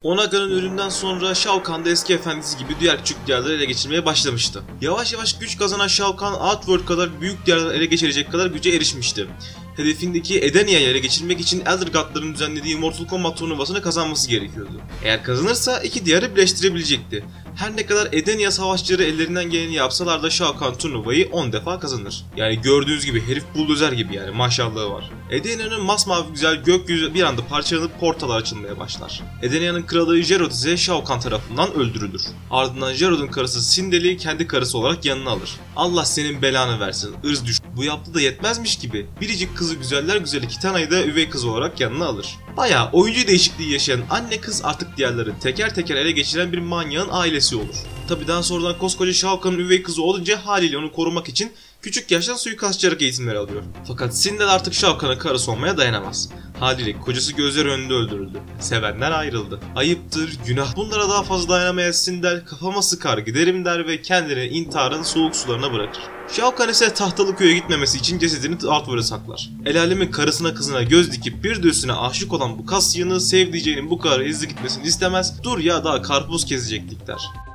Onaga'nın ölümünden sonra Shao Kahn da eski efendisi gibi diğer küçük diyarları ele geçirmeye başlamıştı. Yavaş yavaş güç kazanan Shao Kahn Outworld kadar büyük diyarları ele geçirecek kadar güce erişmişti. Hedefindeki Edenia'yı ele geçirmek için Elder God'ların düzenlediği Mortal Kombat turnuvasını kazanması gerekiyordu. Eğer kazanırsa iki diyarı birleştirebilecekti. Her ne kadar Edenia savaşçıları ellerinden geleni yapsalar da Shao Kahn turnuvayı 10 defa kazanır. Yani gördüğünüz gibi herif buldozer gibi, yani maşallahı var. Edenia'nın masmavi güzel gökyüzü bir anda parçalanıp portalar açılmaya başlar. Edenia'nın kralı Jerrod ise Shao Kahn tarafından öldürülür. Ardından Jerrod'un karısı Cinder'i kendi karısı olarak yanına alır. Allah senin belanı versin, ırz düş. Bu yaptığı da yetmezmiş gibi biricik kızı güzeller güzeli Kitana'yı da üvey kızı olarak yanına alır. Bayağı oyuncu değişikliği yaşayan anne kız artık diğerleri teker teker ele geçiren bir manyağın ailesi olur. Tabi daha sonradan koskoca Shao Kahn'ın üvey kızı olunca haliyle onu korumak için küçük yaştan suikastçılık eğitimleri alıyor. Fakat Cinder artık Shao Kahn'ın karısı olmaya dayanamaz. Haliyle kocası gözler önünde öldürüldü. Sevenler ayrıldı. Ayıptır, günah. Bunlara daha fazla dayanamayan Cinder kafama sıkar giderim der ve kendini intiharın soğuk sularına bırakır. Shao Kahn ise tahtalı köye gitmemesi için cesedini Outworld'a saklar. El alemin karısına kızına göz dikip bir de üstüne aşık olan bu kas yığını sevdiceğinin bu kadar hızlı gitmesini istemez. Dur ya daha karpuz kesecektik der.